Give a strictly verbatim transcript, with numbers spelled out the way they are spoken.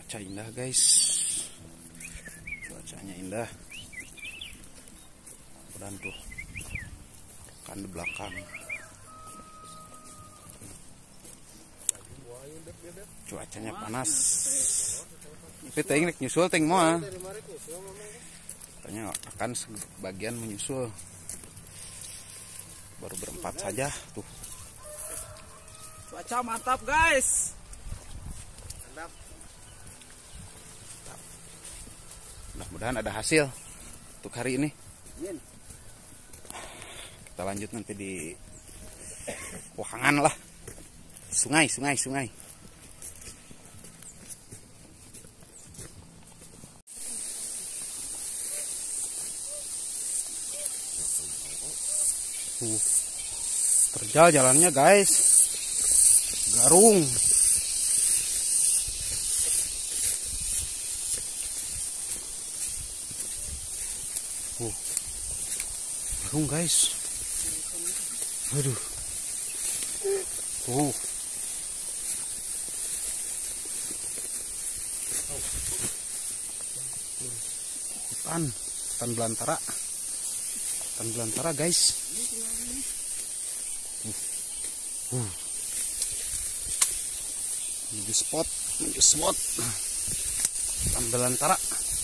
Cuaca indah guys, cuacanya indah. Dan tuh kan di belakang cuacanya panas. Tapi ting nyusul ting mau. Katanya akan sebagian menyusul. Baru berempat saja tuh. Cuaca mantap guys. Mantap. Mudah-mudahan ada hasil untuk hari ini. Kita lanjut nanti di Wahangan lah. Sungai, sungai, sungai. Uh, terjal jalannya guys. Garung. Uh, garung guys. Aduh. Uh. Hutan, hutan belantara. Hutan belantara guys. Uh. Uh. Menuju spot, menuju spot. Hutan belantara.